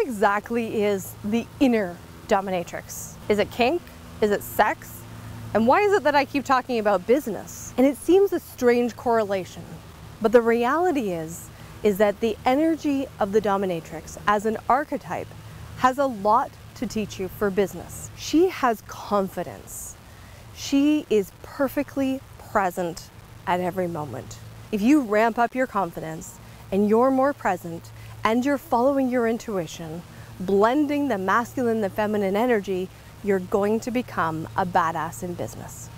exactly is the inner dominatrix? Is it kink? Is it sex? And why is it that I keep talking about business? And it seems a strange correlation, but the reality is that the energy of the dominatrix as an archetype has a lot to teach you for business. She has confidence. She is perfectly present at every moment. If you ramp up your confidence and you're more present and you're following your intuition, blending the masculine and the feminine energy, you're going to become a badass in business.